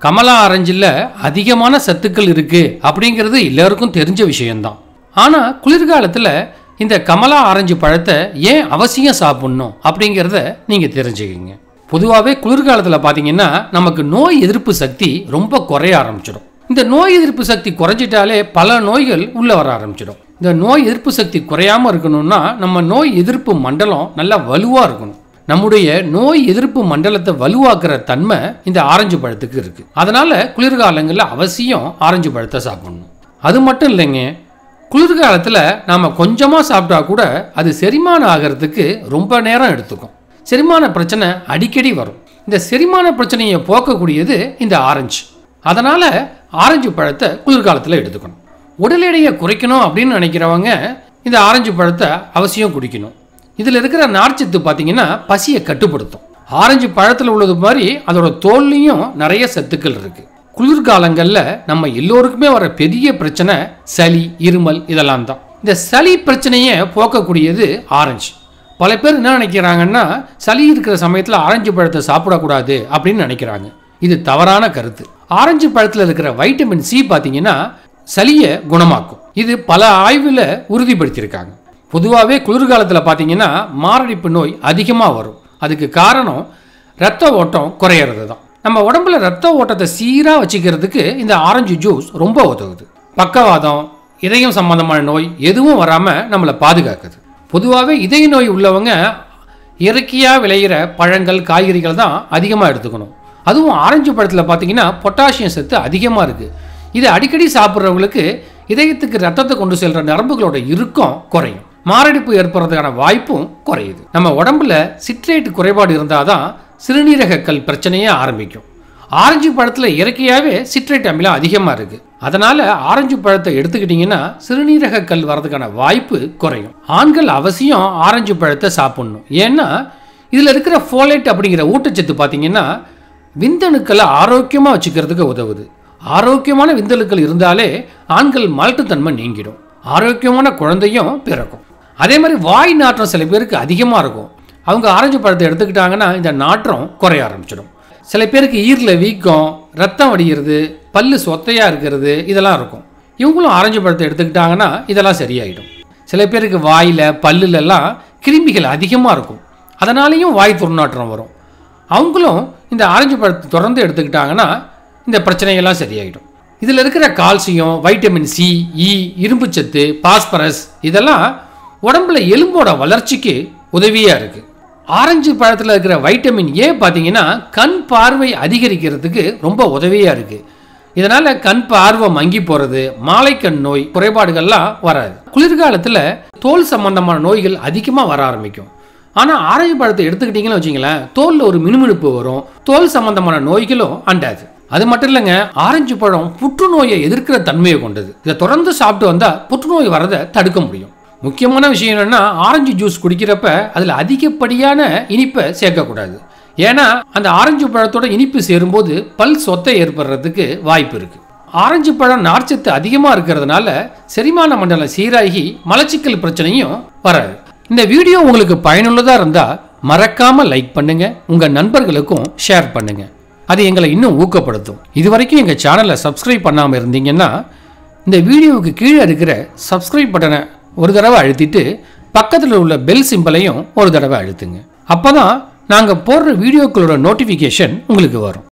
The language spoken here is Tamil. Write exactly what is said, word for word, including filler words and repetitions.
கமலா ஆரஞ்சில் அதிகமான சத்துக்கள் இருக்கு அப்படிங்கிறது எல்லாருக்கும் தெரிஞ்ச விஷயம்தான். ஆனால் குளிர்காலத்தில் இந்த கமலா ஆரஞ்சு பழத்தை ஏன் அவசியம் சாப்பிடணும் அப்படிங்கிறத நீங்கள் தெரிஞ்சுக்கிங்க. பொதுவாகவே குளிர்காலத்தில் பார்த்தீங்கன்னா நமக்கு நோய் எதிர்ப்பு சக்தி ரொம்ப குறைய ஆரம்பிச்சிடும். இந்த நோய் எதிர்ப்பு சக்தி குறைஞ்சிட்டாலே பல நோய்கள் உள்ளே வர ஆரம்பிச்சிடும். இந்த நோய் எதிர்ப்பு சக்தி குறையாமல் இருக்கணும்னா நம்ம நோய் எதிர்ப்பு மண்டலம் நல்லா வலுவாக இருக்கணும். நம்முடைய நோய் எதிர்ப்பு மண்டலத்தை வலுவாக்குற தன்மை இந்த ஆரஞ்சு பழத்துக்கு இருக்குது. அதனால் குளிர்காலங்களில் அவசியம் ஆரஞ்சு பழத்தை சாப்பிடணும். அது மட்டும் இல்லைங்க, குளிர்காலத்தில் நாம் கொஞ்சமாக சாப்பிட்டா கூட அது செரிமானம் ஆகிறதுக்கு ரொம்ப நேரம் எடுத்துக்கும். செரிமான பிரச்சனை அடிக்கடி வரும். இந்த செரிமான பிரச்சனையை போக்கக்கூடியது இந்த ஆரஞ்சு. அதனால் ஆரஞ்சு பழத்தை குளிர்காலத்தில் எடுத்துக்கணும். உடல் எடையை குறைக்கணும் அப்படின்னு நினைக்கிறவங்க இந்த ஆரஞ்சு பழத்தை அவசியம் குடிக்கணும். இதில் இருக்கிற நார்ச்சத்து பார்த்தீங்கன்னா பசியை கட்டுப்படுத்தும். ஆரஞ்சு பழத்தில் உள்ளது மாதிரி அதோட தோல்லையும் நிறைய சத்துக்கள் இருக்குது. குளிர்காலங்களில் நம்ம எல்லோருக்குமே வர பெரிய பிரச்சனை சளி, இருமல் இதெல்லாம் தான். இந்த சளி பிரச்சனையை போக்கக்கூடியது ஆரஞ்சு. பல பேர் என்ன நினைக்கிறாங்கன்னா சளி இருக்கிற சமயத்தில் ஆரஞ்சு பழத்தை சாப்பிடக்கூடாது அப்படின்னு நினைக்கிறாங்க. இது தவறான கருத்து. ஆரஞ்சு பழத்தில் இருக்கிற வைட்டமின் சி பார்த்தீங்கன்னா சளியை குணமாக்கும். இது பல ஆய்வில் உறுதிப்படுத்தியிருக்காங்க. பொதுவாகவே குளிர்காலத்தில் பார்த்தீங்கன்னா மாரடைப்பு நோய் அதிகமாக வரும். அதுக்கு காரணம் ரத்த ஓட்டம் குறையிறது தான். நம்ம உடம்புல ரத்த ஓட்டத்தை சீராக வச்சுக்கிறதுக்கு இந்த ஆரஞ்சு ஜூஸ் ரொம்ப உதவுது. பக்கவாதம், இதயம் சம்பந்தமான நோய் எதுவும் வராமல் நம்மளை பாதுகாக்குது. பொதுவாகவே இதய நோய் உள்ளவங்க இயற்கையாக விளையிற பழங்கள், காய்கறிகள் தான் அதிகமாக எடுத்துக்கணும். அதுவும் ஆரஞ்சு பழத்தில் பார்த்தீங்கன்னா பொட்டாசியம் சத்து அதிகமாக இருக்குது. இதை அடிக்கடி சாப்பிட்றவங்களுக்கு இதயத்துக்கு ரத்தத்தை கொண்டு செல்கிற நரம்புகளோட இறுக்கம் குறையும். மாரடைப்பு ஏற்படுறதுக்கான வாய்ப்பும் குறையுது. நம்ம உடம்புல சிட்ரேட் குறைபாடு இருந்தால் தான் சிறுநீரக கல் பிரச்சனையே ஆரம்பிக்கும். ஆரஞ்சு பழத்தில் இயற்கையாகவே சிட்ரேட் அமிலம் அதிகமாக இருக்குது. அதனால் ஆரஞ்சு பழத்தை எடுத்துக்கிட்டிங்கன்னா சிறுநீரக கல் வர்றதுக்கான வாய்ப்பு குறையும். ஆண்கள் அவசியம் ஆரஞ்சு பழத்தை சாப்பிடணும். ஏன்னா இதில் இருக்கிற ஃபோலேட் அப்படிங்கிற ஊட்டச்சத்து பார்த்தீங்கன்னா விந்தணுக்களை ஆரோக்கியமாக வச்சுக்கிறதுக்கு உதவுது. ஆரோக்கியமான விந்தணுக்கள் இருந்தாலே ஆண்கள் மலட்டுத்தன்மை நீங்கிடும். ஆரோக்கியமான குழந்தையும் பிறக்கும். அதே மாதிரி வாய் நாற்றம் சில பேருக்கு அதிகமாக இருக்கும். அவங்க ஆரஞ்சு பழத்தை எடுத்துக்கிட்டாங்கன்னா இந்த நாற்றம் குறைய ஆரம்பிச்சிடும். சில பேருக்கு ஈரில் வீக்கம், ரத்தம் வடிகிறது, பல்லு சொத்தையாக இருக்கிறது இதெல்லாம் இருக்கும். இவங்களும் ஆரஞ்சு பழத்தை எடுத்துக்கிட்டாங்கன்னா இதெல்லாம் சரியாயிடும். சில பேருக்கு வாயில், பல்லுலெல்லாம் கிருமிகள் அதிகமாக இருக்கும். அதனாலேயும் வாய் துர்நாற்றம் வரும். அவங்களும் இந்த ஆரஞ்சு பழத்தை தொடர்ந்து எடுத்துக்கிட்டாங்கன்னா இந்த பிரச்சனைகள்லாம் சரியாயிடும். இதில் இருக்கிற கால்சியம், வைட்டமின் சி, இ, இரும்புச்சத்து, பாஸ்பரஸ் இதெல்லாம் உடம்புல எலும்போட வளர்ச்சிக்கு உதவியாக இருக்குது. ஆரஞ்சு பழத்தில் இருக்கிற வைட்டமின் ஏ பார்த்தீங்கன்னா கண் பார்வை அதிகரிக்கிறதுக்கு ரொம்ப உதவியாக இருக்குது. இதனால் கண் பார்வை மங்கி போகிறது, மாலைக்கண் நோய் குறைபாடுகள்லாம் வராது. குளிர்காலத்தில் தோல் சம்பந்தமான நோய்கள் அதிகமாக வர ஆரம்பிக்கும். ஆனால் ஆரஞ்சு பழத்தை எடுத்துக்கிட்டிங்கன்னு வச்சிங்களேன், தோலில் ஒரு மினுமினுப்பு வரும். தோல் சம்பந்தமான நோய்களும் அண்டாது. அது மட்டும் இல்லைங்க, ஆரஞ்சு பழம் புற்றுநோயை எதிர்க்கிற தன்மையை கொண்டது. இதை தொடர்ந்து சாப்பிட்டு வந்தால் புற்றுநோய் வரதை தடுக்க முடியும். முக்கியமான விஷயம் என்னென்னா ஆரஞ்சு ஜூஸ் குடிக்கிறப்ப அதில் அதிகப்படியான இனிப்பை சேர்க்கக்கூடாது. ஏன்னா அந்த ஆரஞ்சு பழத்தோட இனிப்பு சேரும்போது பல் சொத்தை ஏற்படுறதுக்கு வாய்ப்பு இருக்குது. ஆரஞ்சு பழம் நார்ச்சத்து அதிகமாக இருக்கிறதுனால செரிமான மண்டலம் சீராகி மலச்சிக்கல் பிரச்சனையும் வராது. இந்த வீடியோ உங்களுக்கு பயனுள்ளதாக இருந்தால் மறக்காமல் லைக் பண்ணுங்கள், உங்கள் நண்பர்களுக்கும் ஷேர் பண்ணுங்கள். அது எங்களை இன்னும் ஊக்கப்படுத்தும். இது வரைக்கும் எங்கள் சேனலை சப்ஸ்கிரைப் பண்ணாமல் இருந்தீங்கன்னா இந்த வீடியோவுக்கு கீழே இருக்கிற சப்ஸ்கிரைப் பட்டனை ஒரு தடவை அழுத்திட்டு பக்கத்தில் உள்ள பெல் சிம்பலையும் ஒரு தடவை அழுத்துங்க. அப்போ தான் நாங்கள் போடுற வீடியோக்களோட நோட்டிஃபிகேஷன் உங்களுக்கு வரும்.